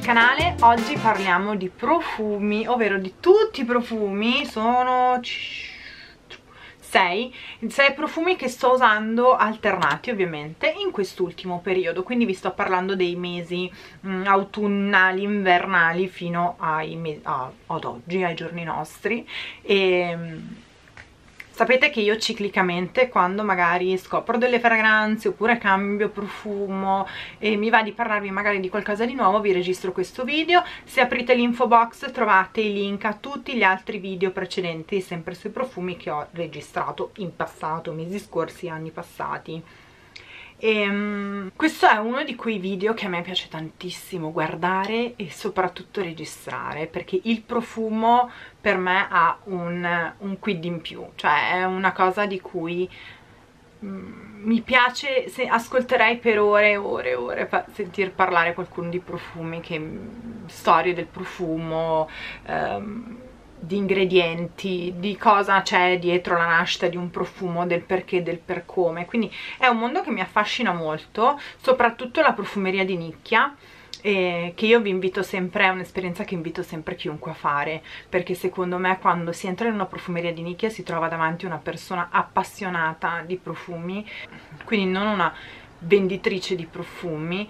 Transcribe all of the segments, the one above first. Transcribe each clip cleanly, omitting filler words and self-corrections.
canale. Oggi parliamo di profumi, ovvero di tutti i profumi. Sono 6 profumi che sto usando alternati ovviamente in quest'ultimo periodo, quindi vi sto parlando dei mesi autunnali, invernali fino ad oggi, ai giorni nostri. E sapete che io ciclicamente, quando magari scopro delle fragranze oppure cambio profumo e mi va di parlarvi magari di qualcosa di nuovo, vi registro questo video. Se aprite l'info box trovate i link a tutti gli altri video precedenti, sempre sui profumi che ho registrato in passato, mesi scorsi, anni passati. Questo è uno di quei video che a me piace tantissimo guardare e soprattutto registrare, perché il profumo per me ha un quid in più, cioè è una cosa di cui mi piace, ascolterei per ore e ore e ore sentir parlare qualcuno di profumi, storie del profumo, di ingredienti, di cosa c'è dietro la nascita di un profumo, del perché, del per come. Quindi è un mondo che mi affascina molto, soprattutto la profumeria di nicchia, che io vi invito sempre, è un'esperienza che invito sempre chiunque a fare, perché secondo me quando si entra in una profumeria di nicchia si trova davanti una persona appassionata di profumi, quindi non una venditrice di profumi.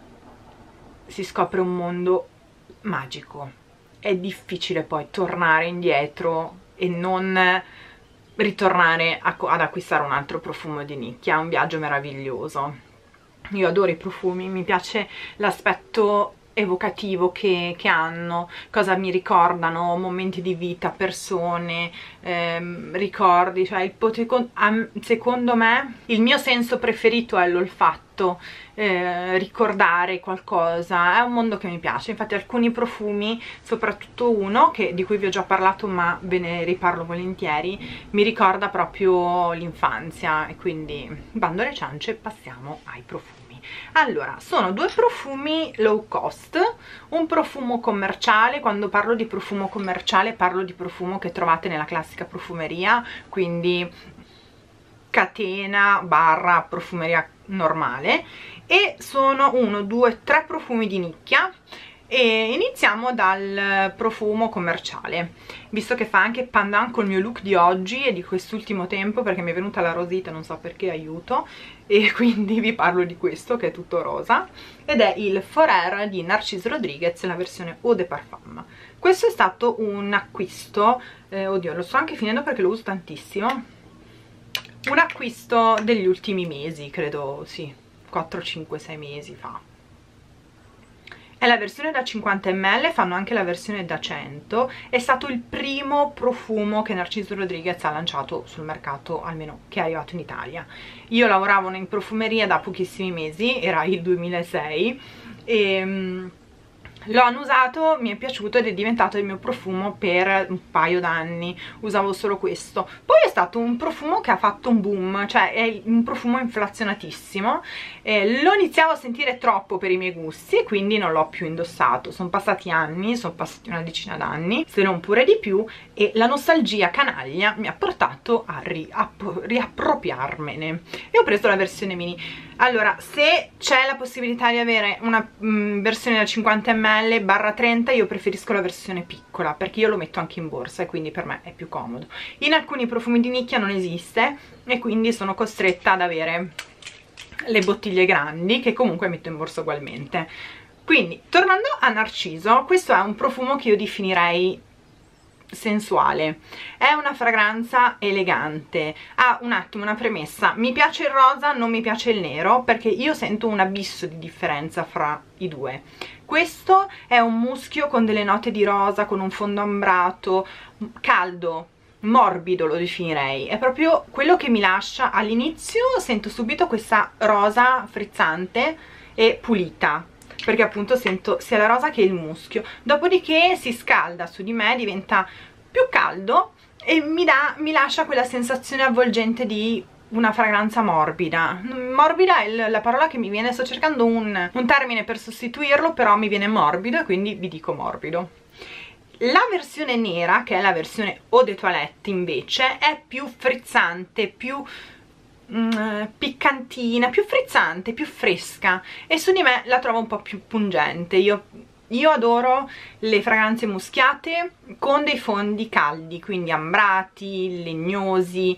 Si scopre un mondo magico. È difficile poi tornare indietro e non ritornare ad acquistare un altro profumo di nicchia. È un viaggio meraviglioso. Io adoro i profumi, mi piace l'aspetto evocativo che hanno, cosa mi ricordano, momenti di vita, persone, ricordi, cioè secondo me il mio senso preferito è l'olfatto, ricordare qualcosa. È un mondo che mi piace. Infatti alcuni profumi, soprattutto uno di cui vi ho già parlato ma ve ne riparlo volentieri, mi ricorda proprio l'infanzia, e quindi bando alle ciance, passiamo ai profumi. Allora, sono due profumi low cost, un profumo commerciale. Quando parlo di profumo commerciale parlo di profumo che trovate nella classica profumeria, quindi catena barra profumeria normale, e sono 1, 2, 3 profumi di nicchia. E iniziamo dal profumo commerciale, visto che fa anche pandan col mio look di oggi e di quest'ultimo tempo, perché mi è venuta la rosita, non so perché, aiuto, e quindi vi parlo di questo che è tutto rosa, ed è il Forer di Narcís Rodriguez, la versione Eau de Parfum. Questo è stato un acquisto, oddio, lo sto anche finendo perché lo uso tantissimo, un acquisto degli ultimi mesi, credo, sì, 4, 5, 6 mesi fa. È la versione da 50 ml, fanno anche la versione da 100. È stato il primo profumo che Narcís Rodriguez ha lanciato sul mercato, almeno che è arrivato in Italia. Io lavoravo in profumeria da pochissimi mesi, era il 2006, e l'ho annusato, mi è piaciuto ed è diventato il mio profumo per un paio d'anni. Usavo solo questo. Poi è stato un profumo che ha fatto un boom, cioè è un profumo inflazionatissimo. Lo iniziavo a sentire troppo per i miei gusti e quindi non l'ho più indossato. Sono passati anni, sono passati una decina d'anni, se non pure di più, e la nostalgia canaglia mi ha portato a riappropriarmene e ho preso la versione mini. Allora, se c'è la possibilità di avere una versione da 50 ml barra 30, io preferisco la versione piccola, perché io lo metto anche in borsa e quindi per me è più comodo. In alcuni profumi di nicchia non esiste e quindi sono costretta ad avere le bottiglie grandi, che comunque metto in borsa ugualmente. Quindi, tornando a Narciso, questo è un profumo che io definirei sensuale. È una fragranza elegante. Ha un attimo una premessa: mi piace il rosa, non mi piace il nero, perché io sento un abisso di differenza fra i due. Questo è un muschio con delle note di rosa, con un fondo ambrato, caldo, morbido lo definirei. È proprio quello che mi lascia all'inizio. Sento subito questa rosa frizzante e pulita, perché appunto sento sia la rosa che il muschio. Dopodiché si scalda su di me, diventa più caldo e mi lascia quella sensazione avvolgente di una fragranza morbida. Morbida è la parola che mi viene, sto cercando un termine per sostituirlo, però mi viene morbido e quindi vi dico morbido. La versione nera, che è la versione Eau de Toilette, invece è più frizzante, più piccantina, più frizzante, più fresca, e su di me la trovo un po' più pungente. Io Io adoro le fragranze muschiate con dei fondi caldi, quindi ambrati, legnosi,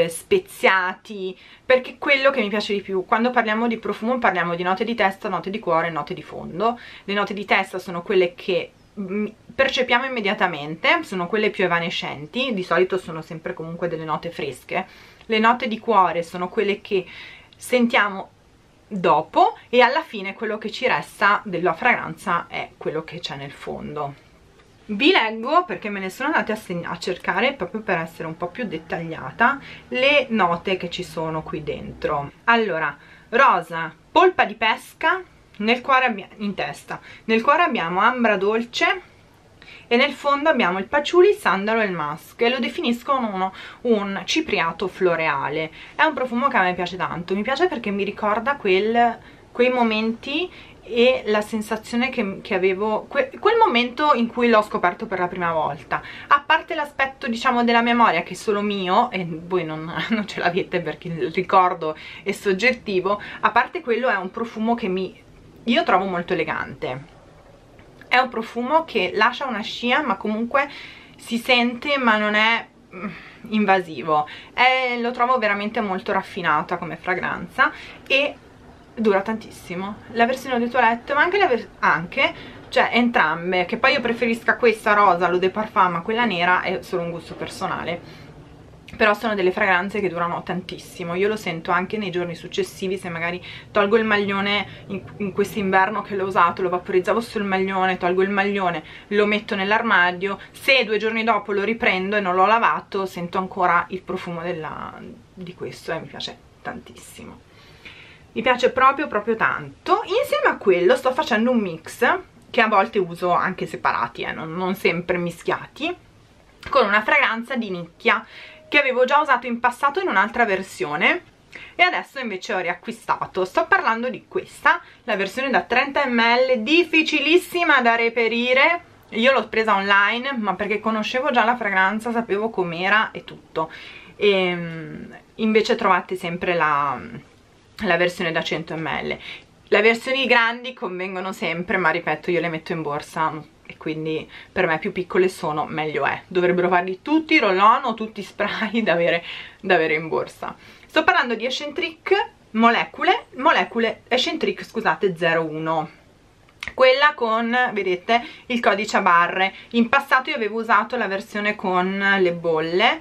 speziati, perché è quello che mi piace di più. Quando parliamo di profumo parliamo di note di testa, note di cuore, note di fondo. Le note di testa sono quelle che percepiamo immediatamente, sono quelle più evanescenti, di solito sono sempre comunque delle note fresche. Le note di cuore sono quelle che sentiamo dopo, e alla fine quello che ci resta della fragranza è quello che c'è nel fondo. Vi leggo, perché me ne sono andate a cercare proprio per essere un po' più dettagliata, le note che ci sono qui dentro. Allora, rosa, polpa di pesca, nel cuore in testa, nel cuore abbiamo ambra dolce e nel fondo abbiamo il patchouli, il sandalo e il musk, e lo definiscono un cipriato floreale. È un profumo che a me piace tanto, mi piace perché mi ricorda quei momenti e la sensazione che avevo, quel momento in cui l'ho scoperto per la prima volta. A parte l'aspetto, diciamo, della memoria, che è solo mio e voi non ce l'avete perché il ricordo è soggettivo, a parte quello è un profumo che io trovo molto elegante. È un profumo che lascia una scia, ma comunque si sente, ma non è invasivo. Lo trovo veramente molto raffinata come fragranza e dura tantissimo. La versione de toilette, ma anche cioè entrambe, che poi io preferisca questa rosa, l'eau de parfum, ma quella nera è solo un gusto personale. Però sono delle fragranze che durano tantissimo. Io lo sento anche nei giorni successivi, se magari tolgo il maglione in quest'inverno che l'ho usato, lo vaporizzavo sul maglione, tolgo il maglione, lo metto nell'armadio, se 2 giorni dopo lo riprendo e non l'ho lavato, sento ancora il profumo di questo e mi piace tantissimo. Mi piace proprio tanto. Insieme a quello sto facendo un mix, che a volte uso anche separati, non sempre mischiati, con una fragranza di nicchia che avevo già usato in passato in un'altra versione e adesso invece ho riacquistato. Sto parlando di questa, la versione da 30 ml, difficilissima da reperire. Io l'ho presa online, ma perché conoscevo già la fragranza, sapevo com'era e tutto. E invece trovate sempre la versione da 100 ml. Le versioni grandi convengono sempre, ma ripeto, io le metto in borsa e quindi per me più piccole sono, meglio è. Dovrebbero farli tutti roll-on o tutti spray da avere in borsa. Sto parlando di Eccentric molecule Eccentric, scusate, 01. Quella con, vedete, il codice a barre. In passato io avevo usato la versione con le bolle.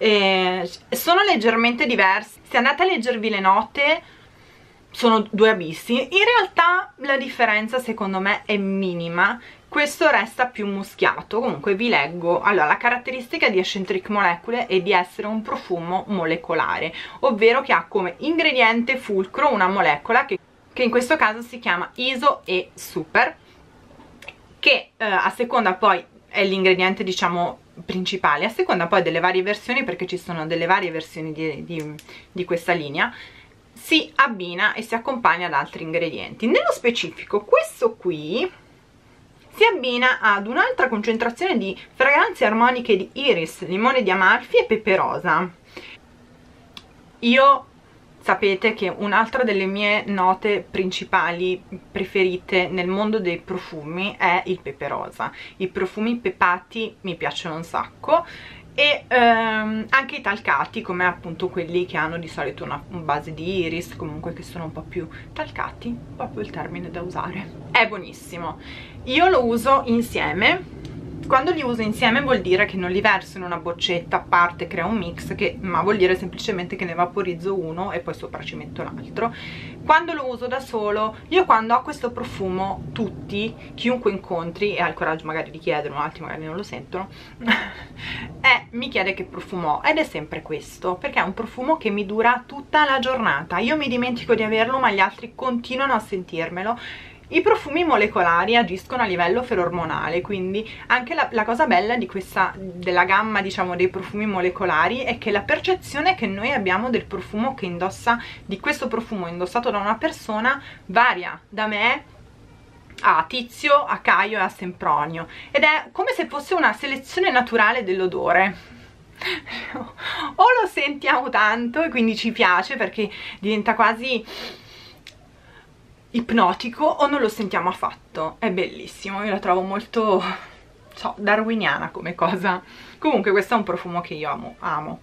Sono leggermente diverse. Se andate a leggervi le note, sono 2 abissi. In realtà la differenza secondo me è minima. Questo resta più muschiato. Comunque vi leggo. Allora, la caratteristica di Eccentric Molecule è di essere un profumo molecolare, ovvero che ha come ingrediente fulcro una molecola che in questo caso si chiama Iso e Super, che a seconda poi è l'ingrediente, diciamo, principale, a seconda poi delle varie versioni, perché ci sono delle varie versioni di questa linea, si abbina e si accompagna ad altri ingredienti. Nello specifico questo qui si abbina ad un'altra concentrazione di fragranze armoniche di iris, limone di Amalfi e pepe rosa. Io sapete che un'altra delle mie note principali preferite nel mondo dei profumi è il pepe rosa. I profumi pepati mi piacciono un sacco, e anche i talcati, come appunto quelli che hanno di solito una base di iris, comunque che sono un po' più talcati, proprio il termine da usare. È buonissimo. Io lo uso insieme. Quando li uso insieme vuol dire che non li verso in una boccetta a parte, creo un mix, ma vuol dire semplicemente che ne vaporizzo uno e poi sopra ci metto l'altro. Quando lo uso da solo, io quando ho questo profumo, chiunque incontri e ha il coraggio magari di chiederlo, altri magari non lo sentono, mi chiede che profumo ho, ed è sempre questo, perché è un profumo che mi dura tutta la giornata. Io mi dimentico di averlo, ma gli altri continuano a sentirmelo. I profumi molecolari agiscono a livello ferormonale, quindi anche la cosa bella della gamma, diciamo, dei profumi molecolari è che la percezione che noi abbiamo del profumo che indossa, di questo profumo indossato da una persona, varia da me a Tizio, a Caio e a Sempronio, ed è come se fosse una selezione naturale dell'odore. O lo sentiamo tanto e quindi ci piace perché diventa quasi... ipnotico o non lo sentiamo affatto. È bellissimo, io la trovo molto, so, darwiniana come cosa. Comunque questo è un profumo che io amo.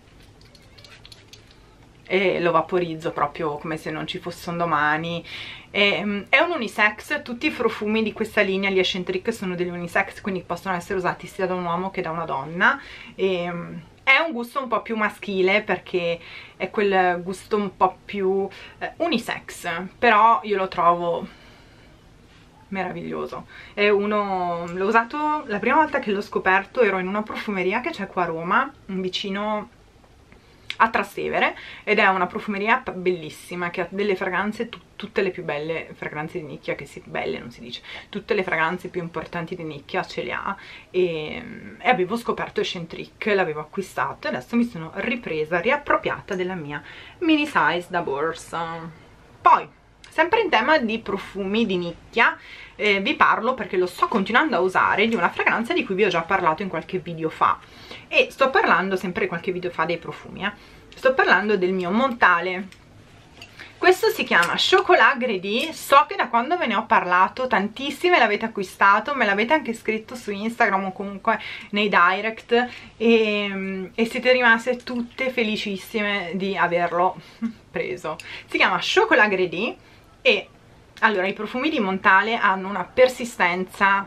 E lo vaporizzo proprio come se non ci fosse un domani. È un unisex, tutti i profumi di questa linea, gli Eccentric, sono degli unisex, quindi possono essere usati sia da un uomo che da una donna. È un gusto un po' più maschile perché è quel gusto un po' più unisex, però io lo trovo meraviglioso. È uno, l'ho usato la prima volta che l'ho scoperto, ero in una profumeria che c'è qua a Roma, vicino a Trastevere, ed è una profumeria bellissima che ha delle fragranze, tutte le più belle fragranze di nicchia, che belle non si dice, tutte le fragranze più importanti di nicchia ce le ha, e avevo scoperto Eccentric, l'avevo acquistato e adesso mi sono riappropriata della mia mini size da borsa. Poi, sempre in tema di profumi di nicchia, vi parlo, perché lo sto continuando a usare, di una fragranza di cui vi ho già parlato in qualche video fa, e sto parlando sempre in qualche video fa dei profumi, sto parlando del mio Montale. Questo si chiama Chocolat Grady. So che da quando ve ne ho parlato tantissime l'avete acquistato, me l'avete anche scritto su Instagram o comunque nei direct, e siete rimaste tutte felicissime di averlo preso. Si chiama Chocolat Grady e allora, i profumi di Montale hanno una persistenza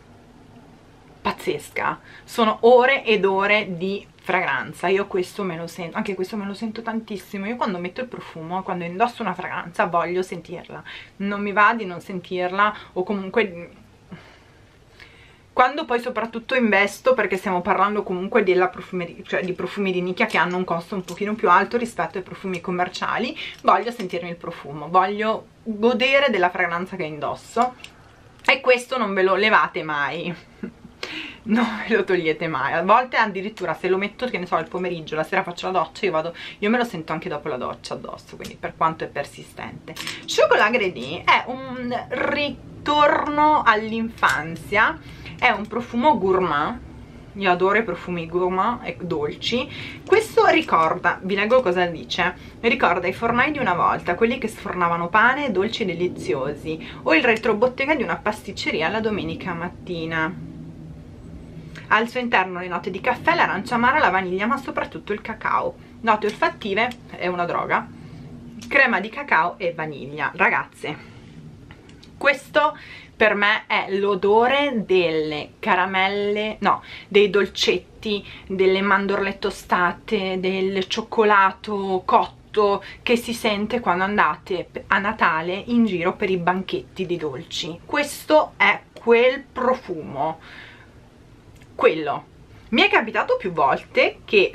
pazzesca, sono ore ed ore di fragranza. Io questo me lo sento, anche questo me lo sento tantissimo. Io quando metto il profumo, quando indosso una fragranza, voglio sentirla, non mi va di non sentirla, o comunque quando poi soprattutto investo, perché stiamo parlando comunque della profumeria, cioè di profumi di nicchia che hanno un costo un pochino più alto rispetto ai profumi commerciali, voglio sentirmi il profumo, voglio godere della fragranza che indosso, e questo non ve lo levate mai, non ve lo togliete mai. A volte addirittura se lo metto, che ne so, il pomeriggio, la sera faccio la doccia, io me lo sento anche dopo la doccia addosso, quindi per quanto è persistente. Chocolat Grady è un ritorno all'infanzia, è un profumo gourmand, io adoro i profumi gourmand e dolci. Questo ricorda, vi leggo cosa dice, ricorda i fornai di una volta, quelli che sfornavano pane e dolci deliziosi, o il retrobottega di una pasticceria la domenica mattina. Ha al suo interno le note di caffè, l'arancia amara, la vaniglia, ma soprattutto il cacao. Note olfattive, è una droga, crema di cacao e vaniglia. Ragazze, questo per me è l'odore delle caramelle, no, dei dolcetti, delle mandorle tostate, del cioccolato cotto che si sente quando andate a Natale in giro per i banchetti di dolci. Questo è quel profumo, quello. Mi è capitato più volte che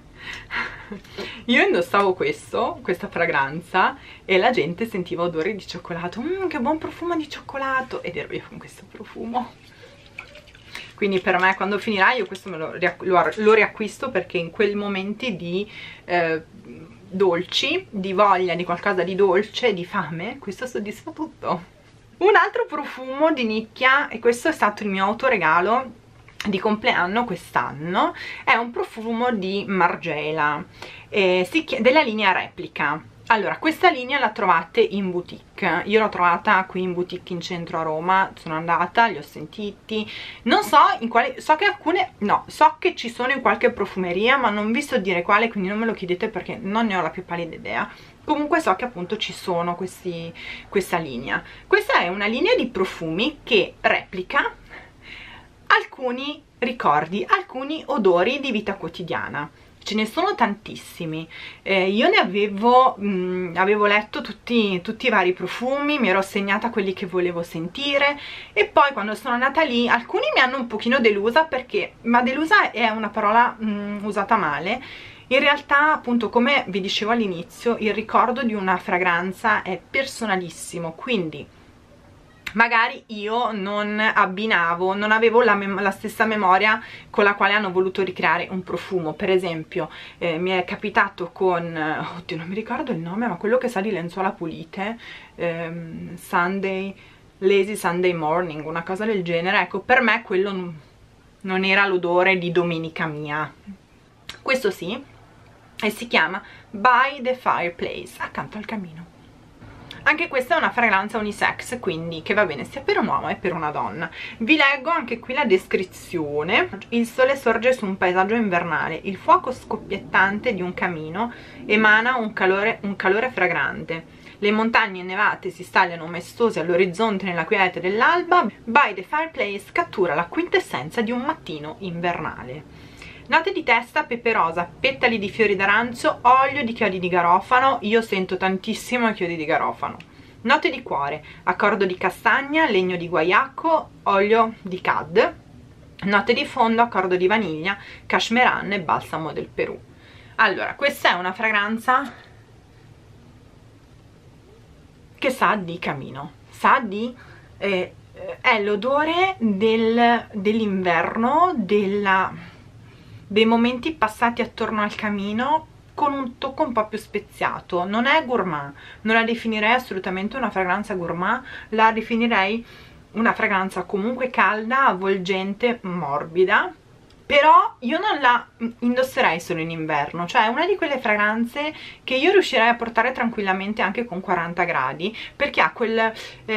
io indossavo questa fragranza e la gente sentiva odori di cioccolato, che buon profumo di cioccolato, ed ero io con questo profumo. Quindi per me, quando finirà, io questo lo riacquisto, perché in quei momenti di dolci, di voglia di qualcosa di dolce, di fame, questo soddisfa tutto. Un altro profumo di nicchia, e questo è stato il mio autoregalo di compleanno quest'anno, è un profumo di Margiela, della linea Replica. Allora, questa linea la trovate in boutique, io l'ho trovata qui in boutique in centro a Roma, sono andata, li ho sentiti, non so in quale, so che alcune, no, so che ci sono in qualche profumeria, ma non vi so dire quale, quindi non me lo chiedete perché non ne ho la più pallida idea. Comunque so che appunto ci sono questa linea. Questa è una linea di profumi che replica alcuni ricordi, alcuni odori di vita quotidiana. Ce ne sono tantissimi. Io ne avevo letto tutti i vari profumi, mi ero segnata quelli che volevo sentire, e poi quando sono andata lì alcuni mi hanno un pochino delusa, perché, ma delusa è una parola usata male. In realtà, appunto, come vi dicevo all'inizio, il ricordo di una fragranza è personalissimo, quindi magari io non avevo la stessa memoria con la quale hanno voluto ricreare un profumo. Per esempio, mi è capitato con, oddio non mi ricordo il nome, ma quello che sa di lenzuola pulite, Lazy Sunday Morning, una cosa del genere. Ecco, per me quello non era l'odore di domenica mia. Questo sì, e si chiama By the Fireplace, accanto al camino. Anche questa è una fragranza unisex, quindi che va bene sia per un uomo che per una donna. Vi leggo anche qui la descrizione. Il sole sorge su un paesaggio invernale, il fuoco scoppiettante di un camino emana un calore fragrante. Le montagne innevate si stagliano maestose all'orizzonte nella quiete dell'alba. By the Fireplace cattura la quintessenza di un mattino invernale. Note di testa: pepe rosa, petali di fiori d'arancio, olio di chiodi di garofano. Io sento tantissimo i chiodi di garofano. Note di cuore: accordo di castagna, legno di guaiacco, olio di cad. Note di fondo: accordo di vaniglia, cashmeran e balsamo del Perù. Allora, questa è una fragranza che sa di camino, sa di è l'odore dell'inverno, dei momenti passati attorno al camino, con un tocco un po' più speziato. Non è gourmand, non la definirei assolutamente una fragranza gourmand, la definirei una fragranza comunque calda, avvolgente, morbida. Però io non la indosserei solo in inverno, cioè è una di quelle fragranze che io riuscirei a portare tranquillamente anche con 40 gradi, perché ha quel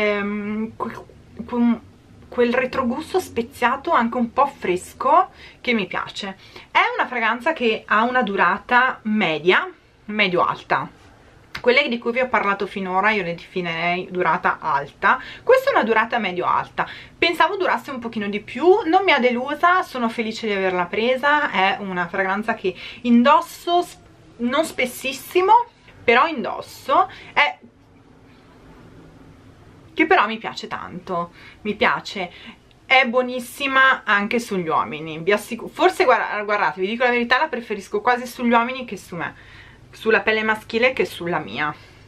retrogusto speziato, anche un po' fresco, che mi piace. È una fragranza che ha una durata media, medio-alta. Quelle di cui vi ho parlato finora io le definirei durata alta, questa è una durata medio-alta. Pensavo durasse un pochino di più, non mi ha delusa, sono felice di averla presa. È una fragranza che indosso, non spessissimo, però indosso, che però mi piace tanto, mi piace. È buonissima anche sugli uomini, vi assicuro. Forse guardate, vi dico la verità, la preferisco quasi sugli uomini che su me, sulla pelle maschile che sulla mia.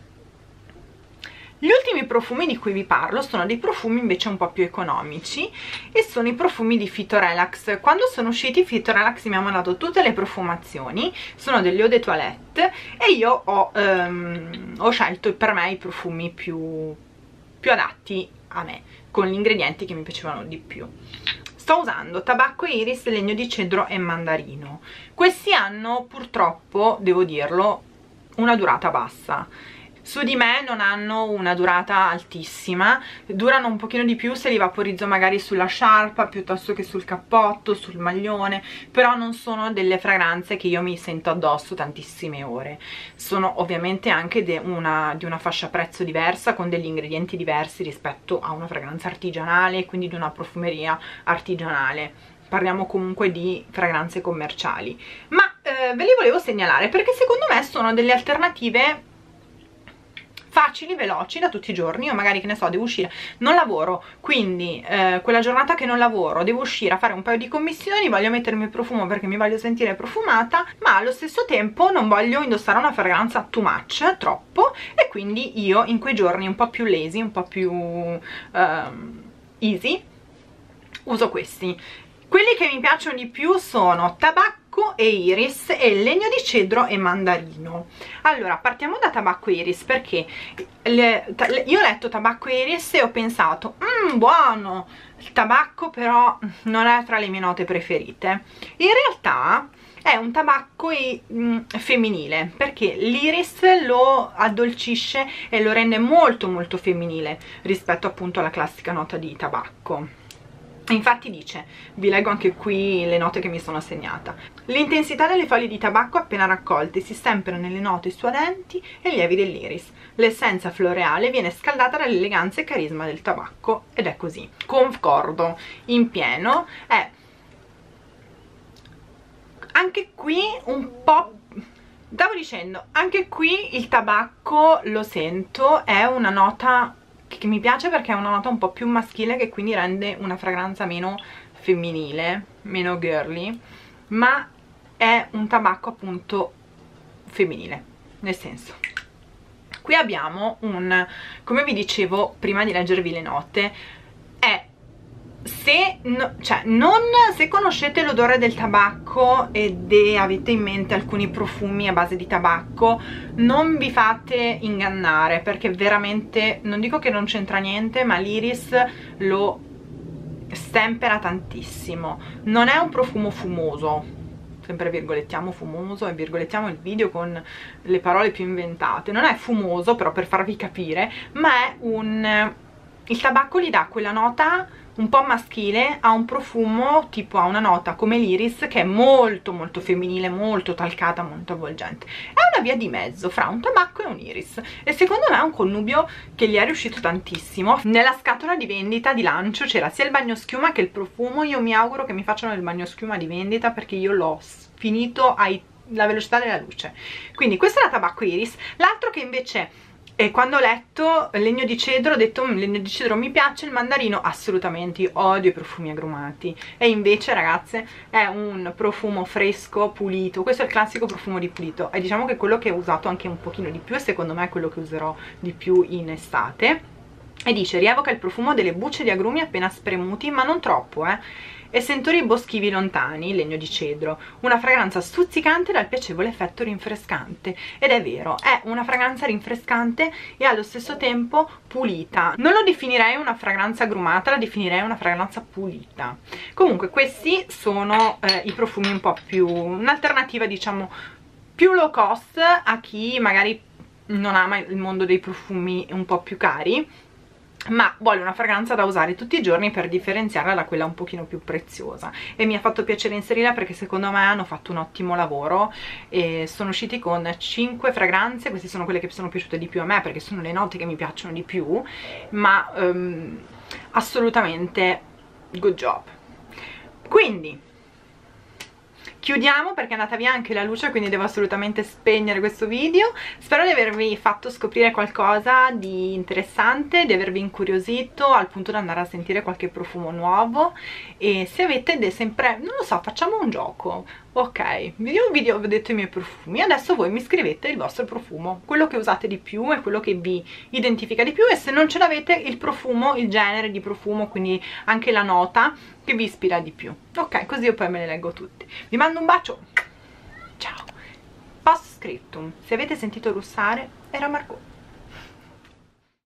Gli ultimi profumi di cui vi parlo sono dei profumi invece un po' più economici, e sono i profumi di Phytorelax. Quando sono usciti Phytorelax mi ha mandato tutte le profumazioni, sono degli eau de toilette, e io ho scelto per me i profumi più adatti a me, con gli ingredienti che mi piacevano di più. Sto usando tabacco iris, legno di cedro e mandarino. Questi hanno purtroppo, devo dirlo, una durata bassa. Su di me non hanno una durata altissima, durano un pochino di più se li vaporizzo magari sulla sciarpa piuttosto che sul cappotto, sul maglione, però non sono delle fragranze che io mi sento addosso tantissime ore. Sono ovviamente anche di una fascia prezzo diversa, con degli ingredienti diversi rispetto a una fragranza artigianale, quindi di una profumeria artigianale. Parliamo comunque di fragranze commerciali, ma ve li volevo segnalare perché secondo me sono delle alternative facili, veloci, da tutti i giorni. Io magari, che ne so, devo uscire, non lavoro, quindi quella giornata che non lavoro devo uscire a fare un paio di commissioni, voglio mettermi il profumo perché mi voglio sentire profumata, ma allo stesso tempo non voglio indossare una fragranza too much, troppo, e quindi io in quei giorni un po' più lazy, un po' più easy, uso questi. Quelli che mi piacciono di più sono tabacco e iris, e legno di cedro e mandarino. Allora, partiamo da tabacco e iris, perché io ho letto tabacco e iris e ho pensato, buono, il tabacco però non è tra le mie note preferite. In realtà è un tabacco femminile, perché l'iris lo addolcisce e lo rende molto molto femminile rispetto appunto alla classica nota di tabacco. Infatti dice, vi leggo anche qui le note che mi sono segnata: l'intensità delle foglie di tabacco appena raccolte si stempera nelle note suadenti e lievi dell'iris. L'essenza floreale viene scaldata dall'eleganza e carisma del tabacco, ed è così. Concordo in pieno. Anche qui un po', stavo dicendo, anche qui il tabacco lo sento, è una nota che mi piace perché è una nota un po' più maschile, che quindi rende una fragranza meno femminile, meno girly, ma è un tabacco appunto femminile, nel senso, qui abbiamo come vi dicevo prima di leggervi le note, se conoscete l'odore del tabacco ed avete in mente alcuni profumi a base di tabacco, non vi fate ingannare, perché veramente, non dico che non c'entra niente, ma l'iris lo stempera tantissimo. Non è un profumo fumoso, sempre virgolettiamo fumoso e virgolettiamo il video con le parole più inventate, non è fumoso però per farvi capire, ma è il tabacco gli dà quella nota un po' maschile, ha un profumo tipo, ha una nota come l'iris che è molto molto femminile, molto talcata, molto avvolgente. È una via di mezzo fra un tabacco e un iris e secondo me è un connubio che gli è riuscito tantissimo. Nella scatola di vendita di lancio c'era sia il bagnoschiuma che il profumo. Io mi auguro che mi facciano il bagnoschiuma di vendita perché io l'ho finito alla velocità della luce. Quindi questo era tabacco iris. L'altro che invece, e quando ho letto legno di cedro ho detto legno di cedro mi piace, il mandarino assolutamente, io odio i profumi agrumati, e invece ragazze è un profumo fresco, pulito. Questo è il classico profumo di pulito e diciamo che è quello che ho usato anche un pochino di più e secondo me è quello che userò di più in estate. E dice: rievoca il profumo delle bucce di agrumi appena spremuti, ma non troppo, e sentori boschivi lontani, legno di cedro, una fragranza stuzzicante dal piacevole effetto rinfrescante. Ed è vero, è una fragranza rinfrescante e allo stesso tempo pulita. Non lo definirei una fragranza agrumata, la definirei una fragranza pulita. Comunque questi sono i profumi un po' più, un'alternativa diciamo più low cost a chi magari non ama il mondo dei profumi un po' più cari, ma vuole una fragranza da usare tutti i giorni per differenziarla da quella un pochino più preziosa. E mi ha fatto piacere inserirla perché secondo me hanno fatto un ottimo lavoro e sono usciti con 5 fragranze. Queste sono quelle che sono piaciute di più a me perché sono le note che mi piacciono di più, ma assolutamente good job. Quindi chiudiamo perché è andata via anche la luce, quindi devo assolutamente spegnere questo video. Spero di avervi fatto scoprire qualcosa di interessante, di avervi incuriosito al punto da andare a sentire qualche profumo nuovo. E se avete sempre, non lo so, facciamo un gioco. Ok, io vi ho detto i miei profumi, adesso voi mi scrivete il vostro profumo, quello che usate di più e quello che vi identifica di più, e se non ce l'avete il profumo, il genere di profumo, quindi anche la nota che vi ispira di più. Ok, così io poi me le leggo tutti. Vi mando un bacio, ciao. Post scriptum: se avete sentito russare era Margot.